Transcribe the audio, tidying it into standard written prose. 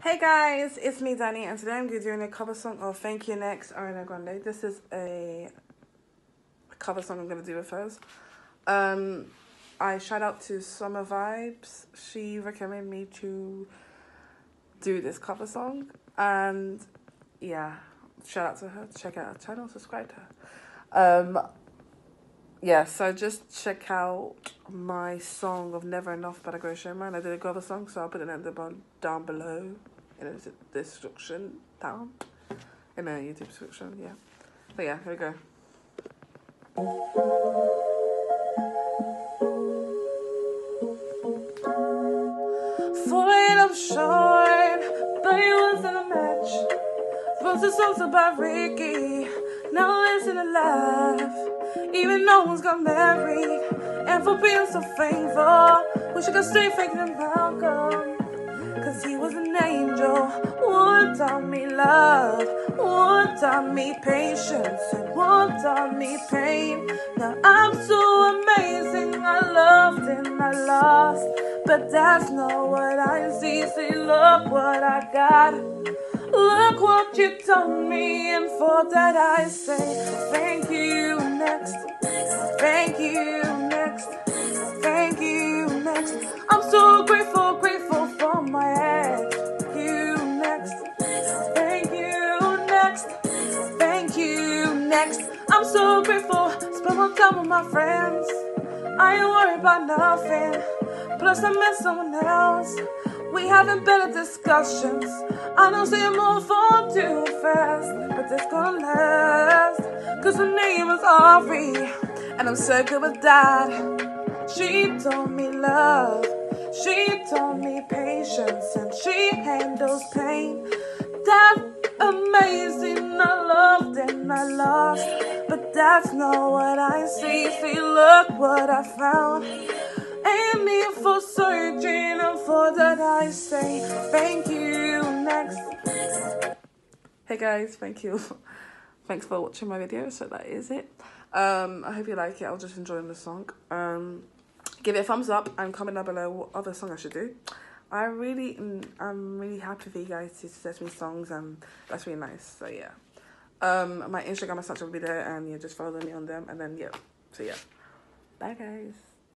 Hey guys, it's me Danny, and today I'm doing a cover song of Thank You Next, Ariana Grande. This is a cover song I'm going to do with hers. I shout out to Summer Vibes. She recommended me to do this cover song, and yeah, shout out to her. Check out her channel, subscribe to her. Yeah, so just check out my song of Never Enough by the Great Showman. I did a cover song, so I'll put it in the down below in the description down in the YouTube description. Yeah, but yeah, here we go. Falling up short, but it wasn't a match. Wrote the songs about Ricky, now listen and laugh. Even no one's got married, and for being so faithful, wish I could stay faking and Malcolm, cause he was an angel. One taught me love, one taught me patience, and one taught me pain. Now I'm so amazing, I loved and I lost, but that's not what I see. See, look what I got, look what you told me, and for that I say thank you next, thank you next, thank you next. I'm so grateful, grateful for my ex. You next, thank you next, thank you next. I'm so grateful, spend more time with my friends. I ain't worried about nothing, plus I met someone else. We having better discussions. I know say I'm all fall too fast, but this gonna last, cause her name is Ari, and I'm so good with that. She taught me love, she taught me patience, and she handles pain. That amazing, I loved and I lost, but that's not what I see. See, look what I found. Ain't me for searching, and for that I say thank you next. Hey guys, thank you. Thanks for watching my video. So that is it. I hope you like it. I was just enjoying the song. Give it a thumbs up and comment down below what other song I should do. I'm really happy for you guys to suggest me songs, and that's really nice. So yeah, my Instagram and such will be there, and yeah, just follow me on them, and then yeah. So yeah, bye guys.